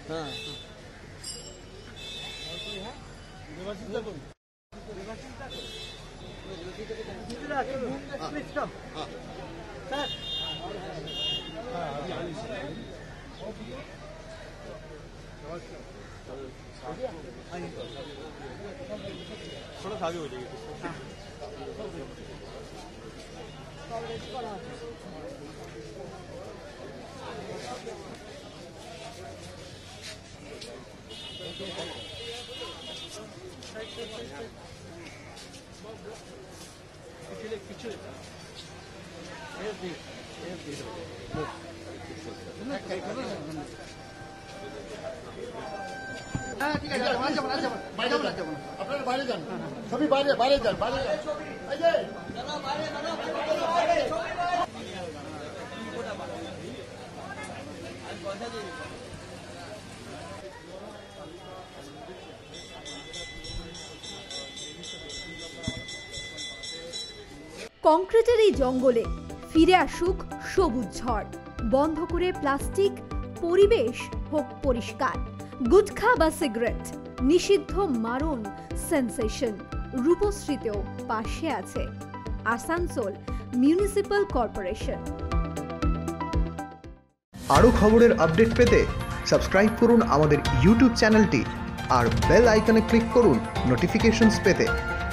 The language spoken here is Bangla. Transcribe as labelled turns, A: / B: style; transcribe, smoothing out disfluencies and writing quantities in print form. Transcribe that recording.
A: হ্যাঁ थोड़ा आगे हो जाएगी
B: ঠিক আছে আপনারা বাইরে যান সবই বাইরে যান
C: কংক্রিটের এই জঙ্গলে ফিরে আসুক সবুজ ঝড়, বন্ধ করে প্লাস্টিক, পরিবেশ হোক পরিষ্কার। গুটখা বা সিগারেট নিষিদ্ধ, মারণ সেন্সেশন। রূপশ্রীতেও পাশে আছে আসানসোল মিউনিসিপাল কর্পোরেশন।
D: আরও খবরের আপডেট পেতে সাবস্ক্রাইব করুন আমাদের ইউটিউব চ্যানেলটি আর বেল আইকনে ক্লিক করুন নোটিফিকেশনস পেতে।